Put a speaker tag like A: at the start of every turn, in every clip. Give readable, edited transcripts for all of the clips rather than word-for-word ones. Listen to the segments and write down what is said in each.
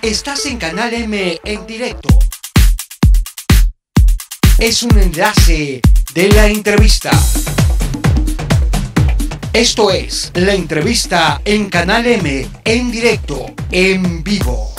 A: Estás en Canal M en directo. Es un enlace de la entrevista. Esto es la entrevista en Canal M en directo, en vivo.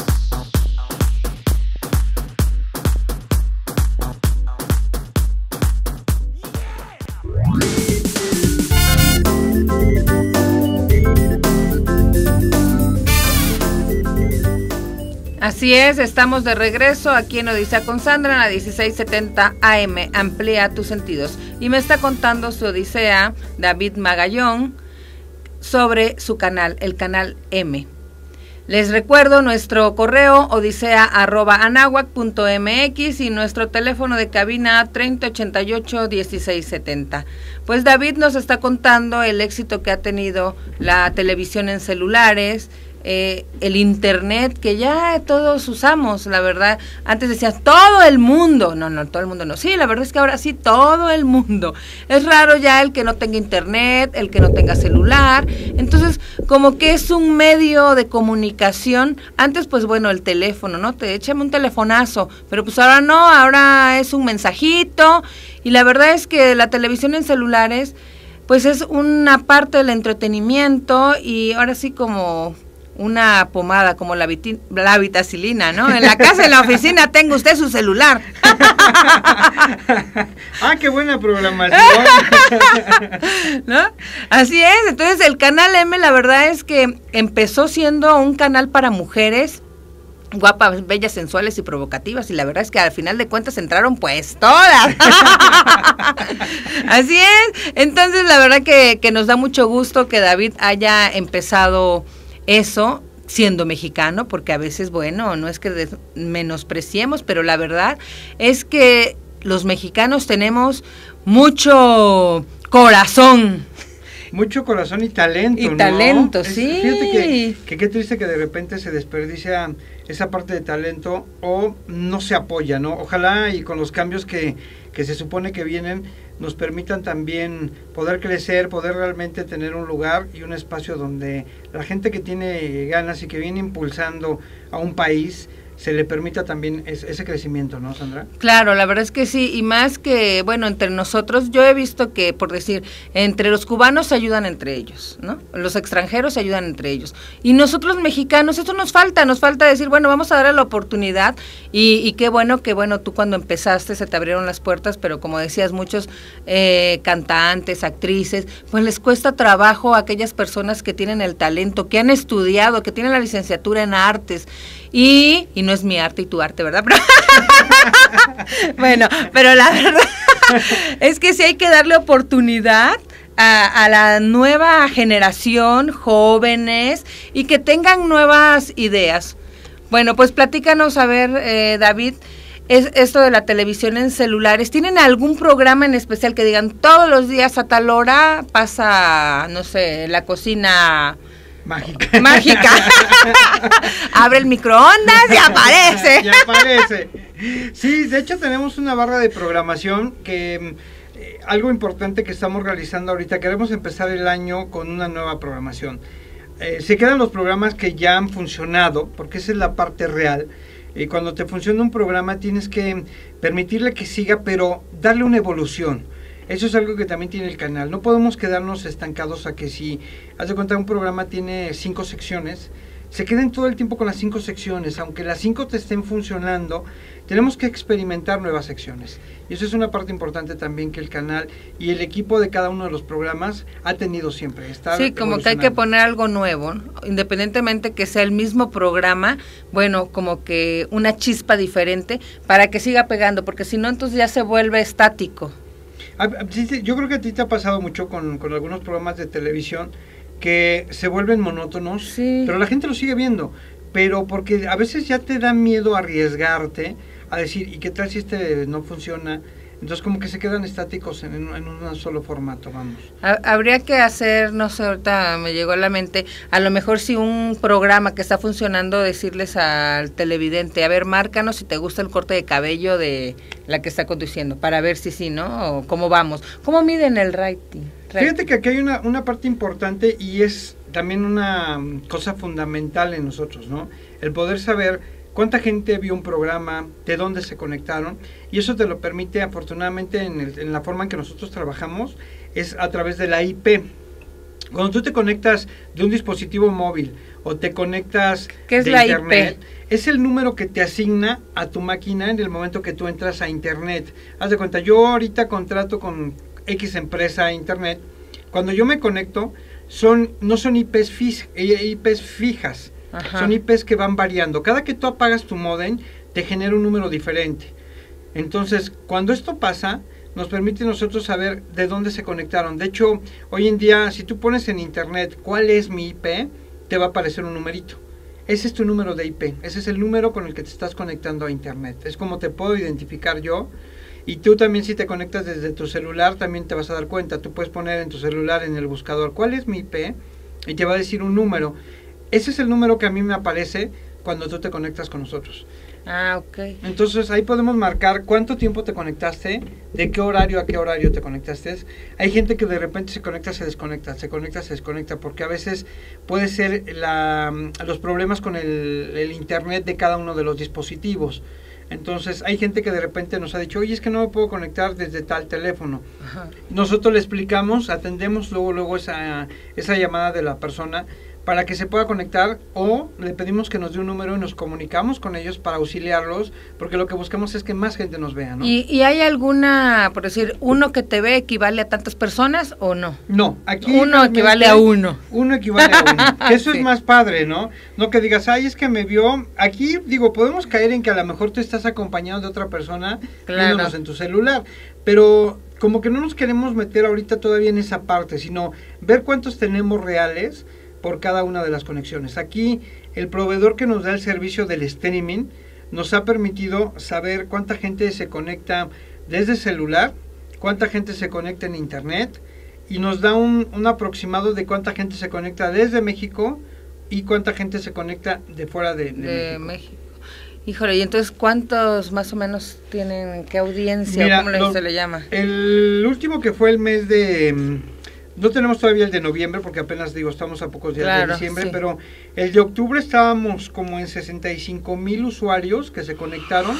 B: Así es, estamos de regreso aquí en Odisea con Sandra en la 1670 AM, amplía tus sentidos. Y me está contando su odisea David Magallón sobre su canal, el canal M. Les recuerdo nuestro correo odisea@anahuac.mx y nuestro teléfono de cabina 3088-1670. Pues David nos está contando el éxito que ha tenido la televisión en celulares, el internet que ya todos usamos, la verdad. Antes decías todo el mundo, no, todo el mundo no. Sí, la verdad es que ahora sí todo el mundo. Es raro ya el que no tenga internet, el que no tenga celular. Entonces, como que es un medio de comunicación. Antes, pues bueno, el teléfono, ¿no? Échame un telefonazo, pero pues ahora no, ahora es un mensajito. Y la verdad es que la televisión en celulares, pues es una parte del entretenimiento y ahora sí como una pomada como la vitacilina, ¿no? En la casa, en la oficina, tenga usted su celular.
C: ¡Ah, qué buena programación!
B: ¿No? Así es, entonces el canal M, la verdad es que empezó siendo un canal para mujeres guapas, bellas, sensuales y provocativas, y la verdad es que al final de cuentas entraron pues todas. Así es, entonces la verdad que nos da mucho gusto que David haya empezado eso siendo mexicano, porque a veces, bueno, no es que menospreciemos, pero la verdad es que los mexicanos tenemos mucho corazón.
C: Mucho corazón y talento,
B: y talento, sí.
C: Fíjate que qué triste que de repente se desperdicia esa parte de talento o no se apoya, ¿no? Ojalá y con los cambios que se supone que vienen nos permitan también poder crecer, poder realmente tener un lugar y un espacio donde la gente que tiene ganas y que viene impulsando a un país se le permita también ese crecimiento, ¿no, Sandra?
B: Claro, la verdad es que sí, y más que, bueno, entre nosotros, yo he visto que, por decir, entre los cubanos se ayudan entre ellos, ¿no? Los extranjeros se ayudan entre ellos. Y nosotros mexicanos, esto nos falta decir, bueno, vamos a darle la oportunidad, y qué bueno, tú cuando empezaste se te abrieron las puertas, pero como decías, muchos cantantes, actrices, pues les cuesta trabajo a aquellas personas que tienen el talento, que han estudiado, que tienen la licenciatura en artes, y no es mi arte y tu arte, ¿verdad? Pero bueno, pero la verdad es que sí hay que darle oportunidad a la nueva generación, jóvenes, y que tengan nuevas ideas. Bueno, pues platícanos, a ver, David, es esto de la televisión en celulares. ¿Tienen algún programa en especial que digan todos los días a tal hora pasa, no sé, la cocina mágica? Abre el microondas y aparece.
C: Ya aparece. Sí, de hecho tenemos una barra de programación que algo importante que estamos realizando ahorita, queremos empezar el año con una nueva programación. Se quedan los programas que ya han funcionado, porque esa es la parte real. Cuando te funciona un programa tienes que permitirle que siga, pero darle una evolución. Eso es algo que también tiene el canal. No podemos quedarnos estancados a que si, haz de cuenta, un programa tiene 5 secciones, se queden todo el tiempo con las 5 secciones. Aunque las 5 te estén funcionando, tenemos que experimentar nuevas secciones. Y eso es una parte importante también que el canal y el equipo de cada uno de los programas ha tenido siempre.
B: Sí, como que hay que poner algo nuevo, ¿no? Independientemente que sea el mismo programa, bueno, como que una chispa diferente para que siga pegando, porque si no, entonces ya se vuelve estático.
C: Yo creo que a ti te ha pasado mucho con algunos programas de televisión que se vuelven monótonos, sí, pero la gente lo sigue viendo, pero porque a veces ya te da miedo arriesgarte a decir, ¿y qué tal si este no funciona? Entonces como que se quedan estáticos en un solo formato, vamos.
B: Habría que hacer, no sé, ahorita me llegó a la mente, a lo mejor si un programa que está funcionando, decirles al televidente, a ver, márcanos si te gusta el corte de cabello de la que está conduciendo, para ver si sí, ¿no? O cómo vamos. ¿Cómo miden el rating?
C: Fíjate que aquí hay una parte importante y es también una cosa fundamental en nosotros, ¿no? El poder saber cuánta gente vio un programa, de dónde se conectaron, y eso te lo permite, afortunadamente, en la forma en que nosotros trabajamos, es a través de la IP. Cuando tú te conectas de un dispositivo móvil o te conectas
B: ¿Qué es
C: de
B: la
C: internet,
B: IP?
C: es el número que te asigna a tu máquina en el momento que tú entras a internet. Haz de cuenta, yo ahorita contrato con X empresa a internet. Cuando yo me conecto, no son IPs fijas,
B: Ajá.
C: son IPs que van variando. Cada que tú apagas tu módem, te genera un número diferente. Entonces, cuando esto pasa, nos permite nosotros saber de dónde se conectaron. De hecho, hoy en día, si tú pones en internet cuál es mi IP, te va a aparecer un numerito. Ese es tu número de IP, ese es el número con el que te estás conectando a internet. Es como te puedo identificar yo. Y tú también, si te conectas desde tu celular, también te vas a dar cuenta. Tú puedes poner en tu celular, en el buscador, cuál es mi IP, y te va a decir un número. Ese es el número que a mí me aparece cuando tú te conectas con nosotros.
B: Ah, ok.
C: Entonces ahí podemos marcar cuánto tiempo te conectaste, de qué horario a qué horario te conectaste. Hay gente que de repente se conecta, se desconecta, se conecta, se desconecta, porque a veces puede ser los problemas con el internet de cada uno de los dispositivos. Entonces hay gente que de repente nos ha dicho, oye, es que no me puedo conectar desde tal teléfono.
B: Ajá.
C: Nosotros le explicamos, atendemos luego esa llamada de la persona para que se pueda conectar, o le pedimos que nos dé un número y nos comunicamos con ellos para auxiliarlos, porque lo que buscamos es que más gente nos vea, ¿no?
B: ¿Y hay alguna, por decir, uno que te ve equivale a tantas personas o no?
C: No, aquí
B: uno equivale a uno.
C: Uno equivale a uno. Eso
B: Sí.
C: es más padre, ¿no? No que digas, ay, es que me vio. Aquí, digo, podemos caer en que a lo mejor tú estás acompañado de otra persona,
B: Claro.
C: viéndonos en tu celular, pero como que no nos queremos meter ahorita todavía en esa parte, sino ver cuántos tenemos reales por cada una de las conexiones. Aquí, el proveedor que nos da el servicio del streaming nos ha permitido saber cuánta gente se conecta desde celular, cuánta gente se conecta en internet, y nos da un aproximado de cuánta gente se conecta desde México y cuánta gente se conecta de fuera de México.
B: Híjole, y entonces, ¿cuántos más o menos tienen, qué audiencia,
C: Mira,
B: cómo se le llama?
C: El último que fue el mes de... No tenemos todavía el de noviembre, porque apenas, digo, estamos a pocos días de diciembre,
B: sí.
C: pero el de octubre estábamos como en 65,000 usuarios que se conectaron.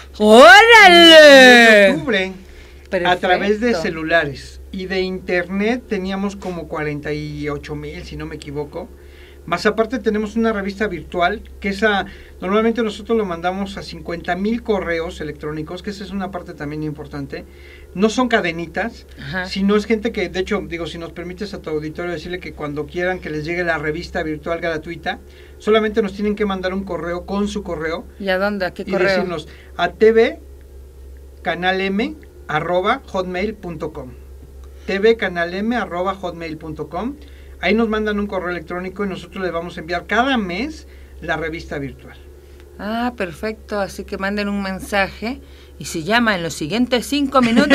B: ¡Órale!
C: En octubre,
B: Perfecto.
C: a través de celulares. Y de internet teníamos como 48,000, si no me equivoco. Más aparte tenemos una revista virtual, que esa normalmente nosotros lo mandamos a 50,000 correos electrónicos, que esa es una parte también importante. No son cadenitas,
B: Ajá.
C: sino es gente que, de hecho, digo, si nos permites a tu auditorio decirle que cuando quieran que les llegue la revista virtual gratuita, solamente nos tienen que mandar un correo con su correo.
B: ¿Y a dónde? ¿A qué
C: y
B: correo?
C: decirnos a tvcanalm@hotmail.com. tvcanalm@hotmail.com. Ahí nos mandan un correo electrónico y nosotros les vamos a enviar cada mes la revista virtual.
B: Ah, perfecto, así que manden un mensaje y si llama en los siguientes 5 minutos...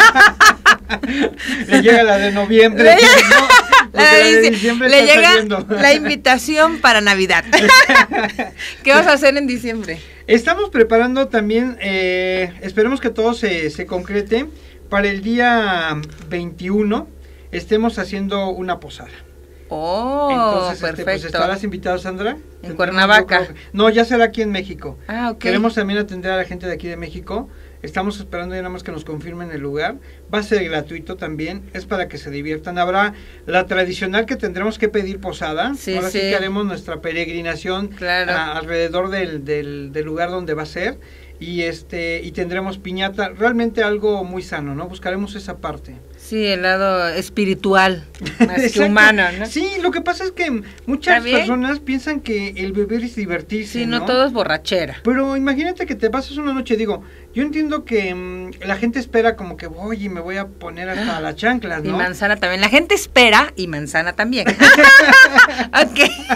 C: Le llega la de noviembre.
B: Le
C: ¿no? Porque la de diciembre
B: le
C: está
B: llega
C: saliendo.
B: la invitación para Navidad. ¿Qué vas a hacer en diciembre?
C: Estamos preparando también, esperemos que todo se concrete, para el día 21 estemos haciendo una posada.
B: Oh,
C: Entonces,
B: perfecto.
C: pues estarás invitado, Sandra.
B: En Cuernavaca.
C: No, ya será aquí en México.
B: Ah, ok.
C: Queremos también atender a la gente de aquí de México. Estamos esperando ya nada más que nos confirmen el lugar. Va a ser gratuito también, es para que se diviertan. Habrá la tradicional que tendremos que pedir posada.
B: Sí,
C: Ahora sí
B: sí.
C: que haremos nuestra peregrinación
B: Claro.
C: alrededor del lugar donde va a ser. Y tendremos piñata, realmente algo muy sano, ¿no? Buscaremos esa parte.
B: Sí, el lado espiritual, más que
C: Exacto.
B: humano, ¿no?
C: Sí, lo que pasa es que muchas
B: ¿Está bien?
C: personas piensan que el beber es divertirse,
B: Sí, no todo es borrachera.
C: Pero imagínate que te pasas una noche, digo, yo entiendo que la gente espera como que voy y me voy a poner hasta las chanclas,
B: Y
C: ¿no?
B: manzana también. La gente espera y manzana también. Ok.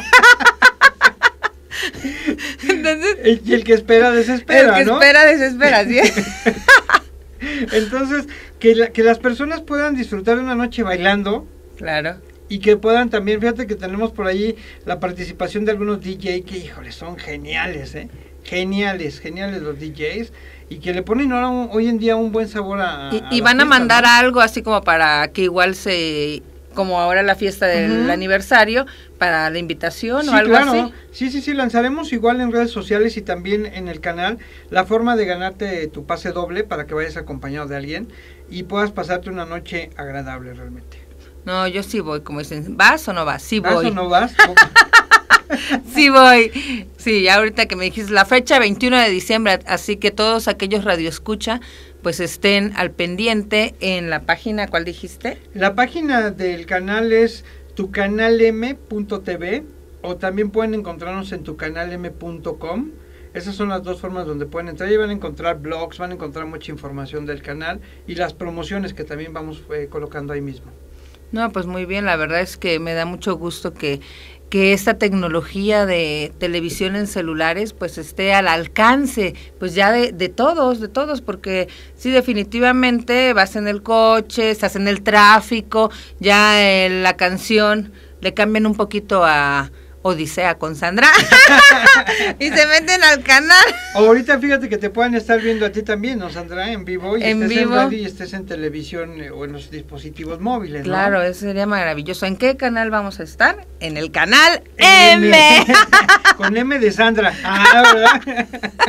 B: Entonces,
C: Y el que espera desespera,
B: el que
C: ¿no?
B: espera desespera, ¿sí?
C: Entonces, que las personas puedan disfrutar de una noche bailando
B: Claro.
C: y que puedan también, fíjate que tenemos por ahí la participación de algunos DJ que, híjole, son geniales, ¿eh? Geniales los DJs y que le ponen ahora hoy en día un buen sabor a
B: Y
C: las
B: van a
C: fiestas,
B: mandar
C: ¿no?
B: algo así como para que igual se como ahora la fiesta del aniversario, para la invitación o algo así.
C: Sí, lanzaremos igual en redes sociales y también en el canal la forma de ganarte tu pase doble para que vayas acompañado de alguien y puedas pasarte una noche agradable realmente.
B: No, yo sí voy, como dicen, ¿vas o no vas? Sí voy.
C: ¿Vas o no vas?
B: Sí voy. Sí, ya ahorita que me dijiste la fecha, 21 de diciembre, así que todos aquellos radioescucha, pues estén al pendiente en la página, ¿cuál dijiste?
C: La página del canal es tucanalm.tv o también pueden encontrarnos en tucanalm.com. Esas son las dos formas donde pueden entrar y van a encontrar blogs, van a encontrar mucha información del canal y las promociones que también vamos colocando ahí mismo.
B: No, pues muy bien, la verdad es que me da mucho gusto que esta tecnología de televisión en celulares pues esté al alcance pues ya de todos, porque sí, definitivamente vas en el coche, estás en el tráfico, ya la canción le cambian un poquito a Odisea con Sandra y se meten al canal.
C: Ahorita fíjate que te puedan estar viendo a ti también, ¿no, Sandra? En vivo, y estés en radio y estés en televisión o en los dispositivos móviles, ¿no?
B: Claro, eso sería maravilloso. ¿En qué canal vamos a estar? En el canal M.
C: Con M de Sandra. ¿Verdad?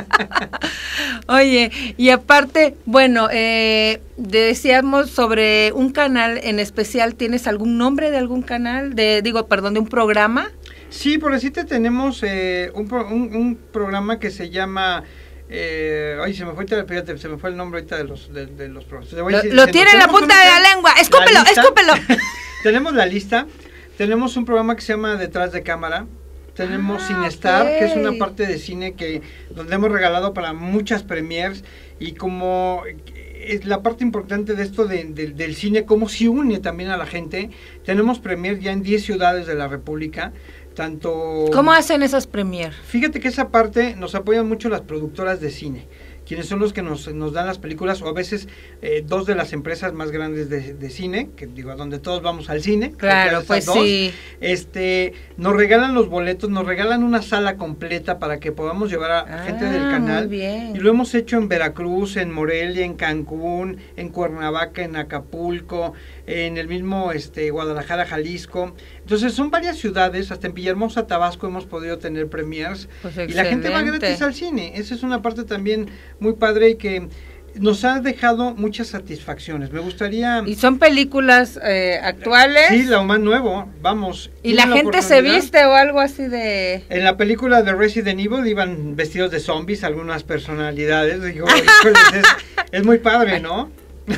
B: Oye, y aparte, bueno, decíamos sobre un canal en especial. ¿Tienes algún nombre de algún canal? De un programa.
C: Sí, por decirte, tenemos un programa que se llama... se me fue el nombre ahorita de los programas.
B: Lo tiene en la punta de la lengua. Escúpelo.
C: Tenemos la lista. Tenemos un programa que se llama Detrás de Cámara. Tenemos Cinestar, que es una parte de cine donde hemos regalado para muchas premiers, y como es la parte importante de esto del cine, cómo se une también a la gente. Tenemos premier ya en 10 ciudades de la República.
B: ¿Cómo hacen esas premier?
C: Fíjate que esa parte nos apoyan mucho las productoras de cine, quienes son los que nos dan las películas, o a veces dos de las empresas más grandes de cine, que digo, a donde todos vamos al cine.
B: Claro, pues dos, sí.
C: Nos regalan los boletos, nos regalan una sala completa para que podamos llevar a gente del canal.
B: Muy bien.
C: Y lo hemos hecho en Veracruz, en Morelia, en Cancún, en Cuernavaca, en Acapulco, en el mismo Guadalajara, Jalisco. Entonces son varias ciudades, hasta en Villahermosa, Tabasco hemos podido tener premiers,
B: pues
C: y la gente va gratis al cine. Esa es una parte también muy padre y que nos ha dejado muchas satisfacciones. Me gustaría...
B: ¿Y son películas actuales?
C: Sí, lo más nuevo, vamos.
B: ¿Y la gente se viste o algo así de...?
C: En la película de Resident Evil iban vestidos de zombies algunas personalidades. Digo, híjoles, es muy padre, ¿no?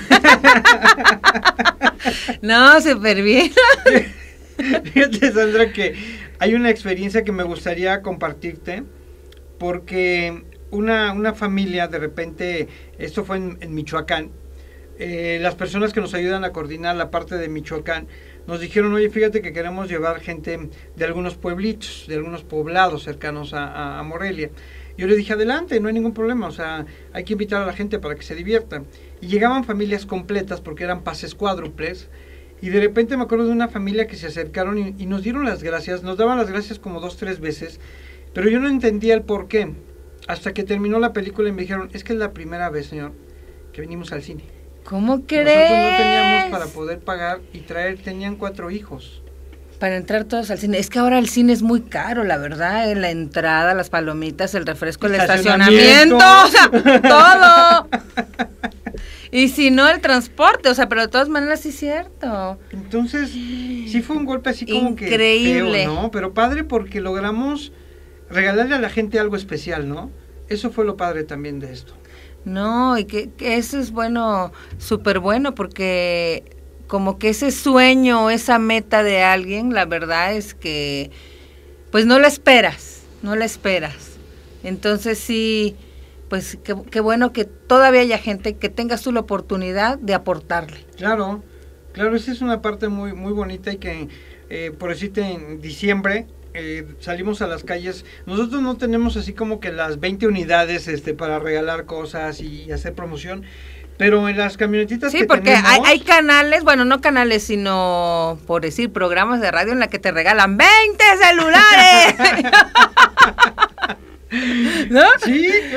B: No, súper bien.
C: Fíjate, Sandra, que hay una experiencia que me gustaría compartirte, porque una familia, de repente, esto fue en Michoacán, las personas que nos ayudan a coordinar la parte de Michoacán, nos dijeron, oye, fíjate que queremos llevar gente de algunos pueblitos, de algunos poblados cercanos a Morelia. Yo le dije, adelante, no hay ningún problema, o sea, hay que invitar a la gente para que se diviertan. Y llegaban familias completas porque eran pases cuádruples, y de repente me acuerdo de una familia que se acercaron y nos dieron las gracias, nos daban las gracias como 2, 3 veces, pero yo no entendía el por qué, hasta que terminó la película y me dijeron, es que es la primera vez, señor, que venimos al cine.
B: ¿Cómo crees?
C: Nosotros no teníamos para poder pagar y tenían 4 hijos.
B: Para entrar todos al cine. Es que ahora el cine es muy caro, la verdad, la entrada, las palomitas, el refresco, el estacionamiento, o sea, todo. Y si no, el transporte, o sea, pero de todas maneras sí es cierto.
C: Entonces, sí fue un golpe así como
B: increíble,
C: que feo, ¿no? Pero padre porque logramos regalarle a la gente algo especial, ¿no? Eso fue lo padre también de esto.
B: No, y que eso es bueno, súper bueno, porque como que ese sueño, esa meta de alguien, la verdad es que pues no la esperas. Entonces sí, pues qué bueno que todavía haya gente que tengas tú la oportunidad de aportarle.
C: Claro, esa es una parte muy muy bonita, y que por decirte, en diciembre salimos a las calles. Nosotros no tenemos así como que las 20 unidades para regalar cosas y hacer promoción, pero en las camionetitas
B: sí, porque tenemos, hay canales, bueno, no canales, sino, por decir, programas de radio en la que te regalan 20 celulares.
C: ¿No? Sí, claro.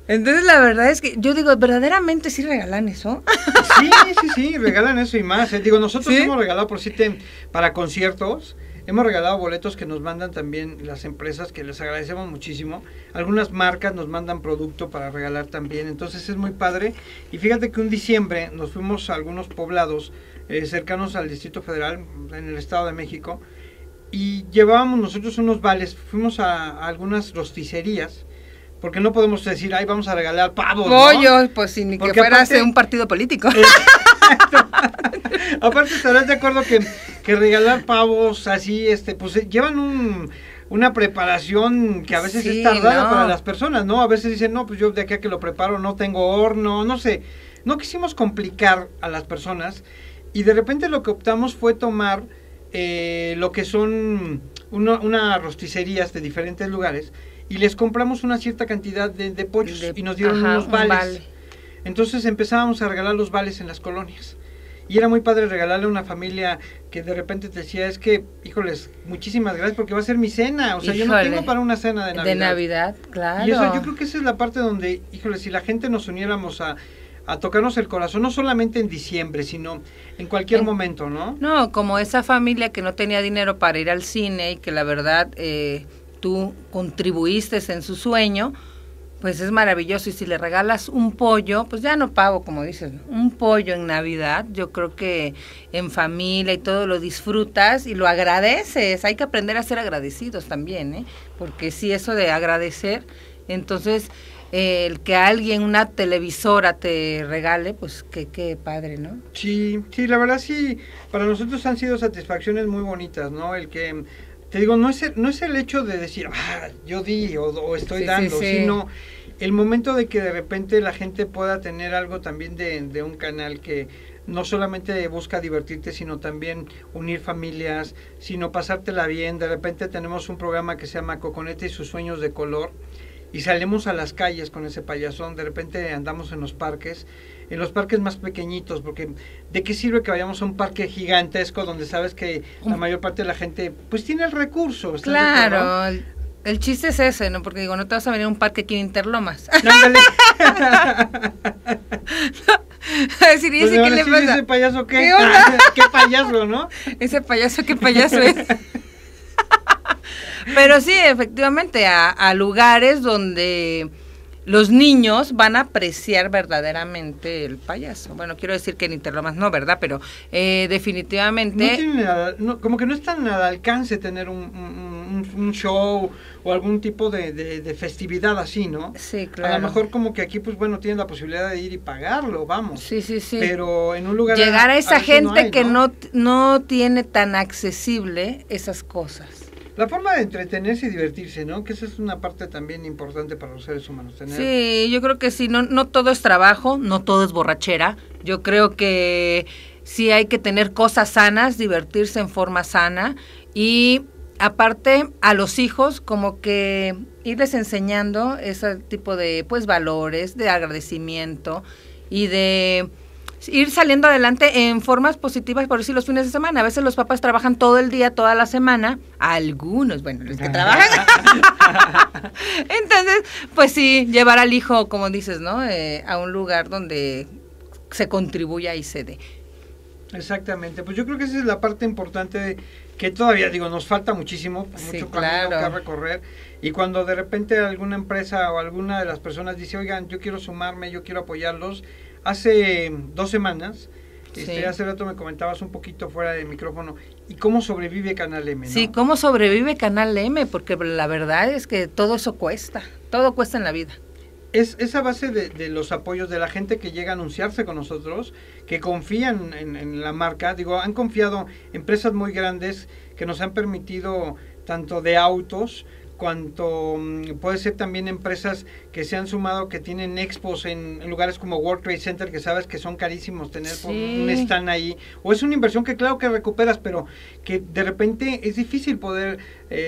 B: Entonces la verdad es que yo digo, ¿verdaderamente sí regalan eso?
C: Sí, regalan eso y más. Digo, nosotros
B: ¿Sí?
C: hemos regalado para conciertos, hemos regalado boletos que nos mandan también las empresas, que les agradecemos muchísimo. Algunas marcas nos mandan producto para regalar también, entonces es muy padre. Y fíjate que un diciembre nos fuimos a algunos poblados cercanos al Distrito Federal, en el Estado de México, y llevábamos nosotros unos vales, fuimos a algunas rosticerías, porque no podemos decir, ay, vamos a regalar pavos,
B: Pollo,
C: ¿no?
B: pues sin ni
C: Porque
B: que fuera
C: aparte,
B: un partido político.
C: Aparte estarás de acuerdo que regalar pavos así, pues llevan una preparación que a veces
B: Sí,
C: es tardada
B: no.
C: para las personas, ¿no? A veces dicen, no, pues yo de aquí a que lo preparo no tengo horno, no sé. No quisimos complicar a las personas y de repente lo que optamos fue tomar lo que son una rosticerías de diferentes lugares y les compramos una cierta cantidad de pollos y nos dieron unos
B: un
C: vales.
B: vale.
C: Entonces empezábamos a regalar los vales en las colonias. Y era muy padre regalarle a una familia que de repente te decía, es que, híjoles, muchísimas gracias porque va a ser mi cena. O sea, yo no
B: Híjole,
C: tengo para una cena de Navidad.
B: De Navidad, claro.
C: Y eso, yo creo que esa es la parte donde, híjole, si la gente nos uniéramos a tocarnos el corazón, no solamente en diciembre, sino en cualquier momento, ¿no?
B: No, como esa familia que no tenía dinero para ir al cine y que la verdad tú contribuiste en su sueño, pues es maravilloso. Y si le regalas un pollo, pues ya no pago, como dices, un pollo en Navidad, yo creo que en familia y todo lo disfrutas y lo agradeces. Hay que aprender a ser agradecidos también, ¿eh? Porque sí, eso de agradecer, entonces el que alguien, una televisora te regale, pues qué padre, ¿no?
C: Sí, la verdad sí, para nosotros han sido satisfacciones muy bonitas, ¿no? El que, te digo, no es el hecho de decir, yo di o estoy dando, sino el momento de que de repente la gente pueda tener algo también de un canal que no solamente busca divertirte, sino también unir familias, sino pasártela bien. De repente tenemos un programa que se llama Coconete y sus sueños de color, y salimos a las calles con ese payasón. De repente andamos en los parques más pequeñitos, porque ¿de qué sirve que vayamos a un parque gigantesco donde sabes que la mayor parte de la gente pues tiene el recurso?
B: Claro, el chiste es ese, ¿no? Porque digo, no te vas a venir a un parque aquí en Interlomas.
C: Ándale.
B: A decir, ¿y ese qué le pasa?
C: ¿Ese payaso qué?
B: ¿Qué onda?
C: ¿Qué payaso, no?
B: Ese payaso, ¿qué payaso es? Pero sí, efectivamente, a lugares donde los niños van a apreciar verdaderamente el payaso. Bueno, quiero decir que en Interlomas no, ¿verdad? Pero definitivamente...
C: No tiene nada, como que no es tan al alcance tener un show o algún tipo de festividad así, ¿no?
B: Sí, claro.
C: A lo mejor como que aquí, pues bueno, tienes la posibilidad de ir y pagarlo, vamos.
B: Sí.
C: Pero en un lugar...
B: Llegar a esa gente
C: no hay,
B: que no tiene tan accesible esas cosas.
C: La forma de entretenerse y divertirse, ¿no? Que esa es una parte también importante para los seres humanos.
B: Sí, yo creo que sí, no todo es trabajo, no todo es borrachera. Yo creo que sí hay que tener cosas sanas, divertirse en forma sana y aparte a los hijos como que irles enseñando ese tipo de pues valores, de agradecimiento y de ir saliendo adelante en formas positivas, por decir los fines de semana. A veces los papás trabajan todo el día, toda la semana, algunos, bueno, los que trabajan. Entonces, pues sí, llevar al hijo, como dices, ¿no? A un lugar donde se contribuya y se dé.
C: Exactamente, pues yo creo que esa es la parte importante que todavía, digo, nos falta muchísimo, mucho camino que recorrer, y cuando de repente alguna empresa o alguna de las personas dice, oigan, yo quiero sumarme, yo quiero apoyarlos. Hace 2 semanas, hace rato me comentabas un poquito fuera de micrófono, ¿y cómo sobrevive Canal M? ¿No?
B: Sí, ¿cómo sobrevive Canal M? Porque la verdad es que todo eso cuesta, todo cuesta en la vida.
C: Es esa base de los apoyos de la gente que llega a anunciarse con nosotros, que confían en la marca. Digo, han confiado empresas muy grandes que nos han permitido tanto de autos, cuanto puede ser también empresas que se han sumado, que tienen expos en lugares como World Trade Center, que sabes que son carísimos tener por un stand ahí, o es una inversión que claro que recuperas, pero que de repente es difícil poder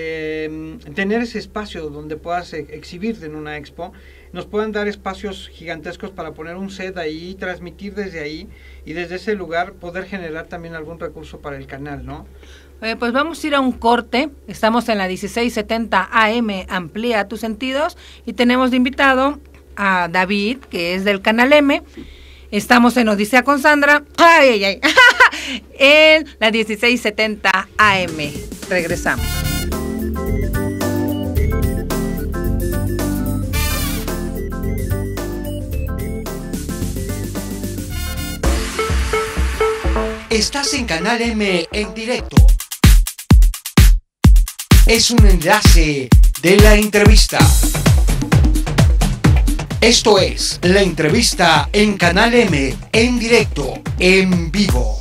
C: tener ese espacio donde puedas exhibirte en una expo. Nos puedan dar espacios gigantescos para poner un set ahí, transmitir desde ahí, y desde ese lugar poder generar también algún recurso para el canal, ¿no?
B: Pues vamos a ir a un corte. Estamos en la 1670 AM, amplía tus sentidos, y tenemos de invitado a David, que es del Canal M. Estamos en Odisea con Sandra, en la 1670 AM. Regresamos.
A: Estás en Canal M en directo. Es un enlace de la entrevista. Esto es la entrevista en Canal M en directo, en vivo.